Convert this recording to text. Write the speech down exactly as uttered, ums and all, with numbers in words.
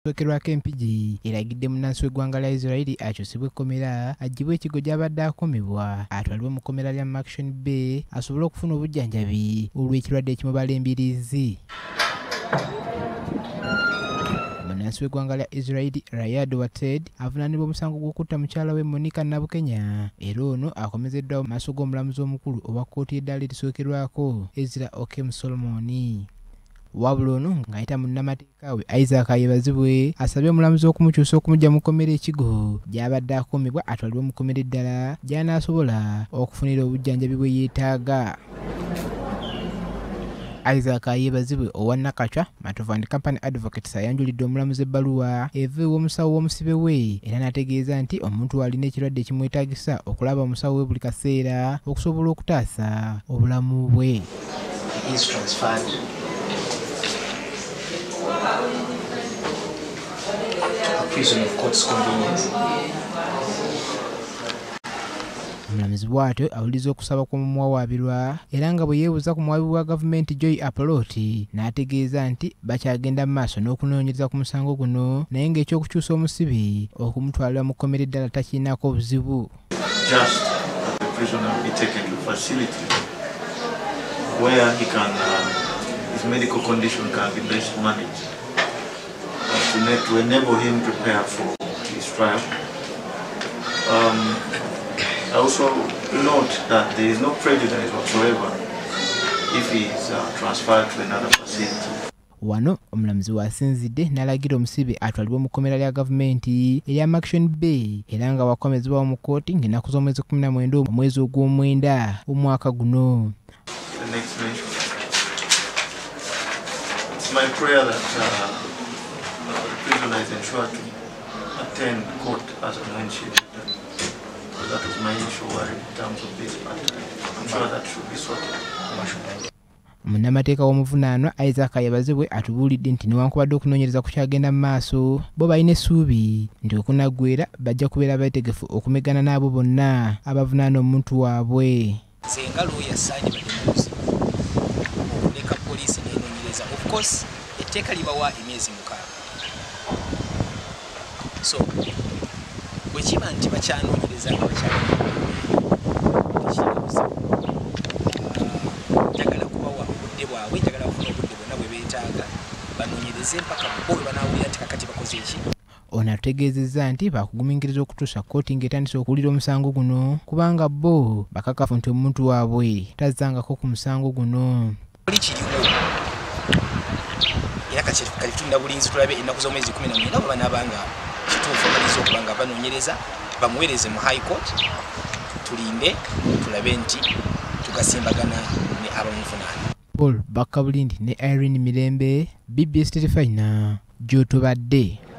Sokerwako empigi eragidde Munnansi w'eggwanga lya Israeli akyusibwe ekkomera aggyibwe ekigo gy'abadde akomebwa atwalibwe mu kkomera lya Mukyala Bay asobole okufuna obujjanjabi olw'ekirwadde ekimubala Embiriizi. Munnansi w'eggwanga lya Israeli Rayad Wated avunaanibwa omusango gw'okutta mukyala we Monica Nabukenya era ono akomezeddwa mu maaso g'omulamuzi omukulu owa kkooti y'eddaala erisookerwako Ezra Okem Solomoni. Wabula ono ng'ayita munnamateeka we Isaac Ayebazibwe asabye omulamuzi okumukyusa okumujja mu kkomera ekigo gy'abadde akomebwa atwalibwe mu kkomera eddala gy'anaasobola okufunira obujjanjabi bwe yeetaaga. Isaac Ayebazibwe owa Nakachwa Matovu and Company Advocates ayanjulidde omulamuzi ebbaluwa eva ew'omusawo w'omusibe we era n'ategeeza nti omuntu alina ekirwadde ekimwetaagisa okulaba omusawo we buli kaseera okusobola okutaasa obulamu bwe. Prison of court's convenience. Omulamuzi bw'atyo awuliriza okusaba kw'omumuwawaabirwa era nga bwe yeebuuza ku muwaabi wa gavumenti Joy Apoloti n'ategeeza nti bakyagenda mu maaso n'okunoonyereza ku musango guno naye ng'ekyokukyusa omusibe okumutwalira mu kkomera eddala takiinaako obuzibu. Just that the prisoner be taken to a facility where he can, uh, his medical condition can be best managed. To enable him to prepare for his trial. Um, I also note that there is no prejudice whatsoever if he is uh, transferred to another facility. Wano omulamuzi wasinzidde n'alagira omusibe atwalibwe mu kkomera lya gavumenti erya Mukyala Bay era nga wakomezebwawo mu kkooti ng'ennaku z'omwezi kumi na mwenda omwezi ogw'omwenda omwaka guno. It's my prayer that uh, prisoner is ensured to attend court as a mentioned. That was my initial worry in terms of this, but I'm sure that should be sorted. Munnamateeka w'omuvunaanwa Isaac Ayebazibwe atubuulidde nti newankubadde okunoonyereza kukyagenda mu maaso bo balina essuubi nti okunaggweera bajja kubeera beetegefu okumegana n'abo bonna abavunaana omuntu waabwe. Senga looya saanye badde okuleka poliisi n'enoonyereza. Of course etteeka libawa emyezi mukaaga. So, bwe kiba nti bakyanoonyereza nga njagala kubawa obudde bwabwe, njagala kufuna obudde bwonna bwe beetaaga banoonyereze mpaka bo bwe banaawulira nti kakati bakoze eki. Ono ategeezezza nti baakugumingiriza okutuusa kkooti ng'etandise okuwulira omusango guno kubanga bo bakakafu nti omuntu waabwe tazzangako ku musango guno. Oli kiriwo era kati tutunda bulinzi tulabe ennaku z'omwezi kumi na mwenda bwe banaabanga kituufu baliza okuba nga banoonyereza bamuweereze mu high court tulinde tulabe nti tugasimbagana ne abamuvunaana. Paul Bakabulindi ne Irene Mirembe, B B S Terefayina, gy'otobadde.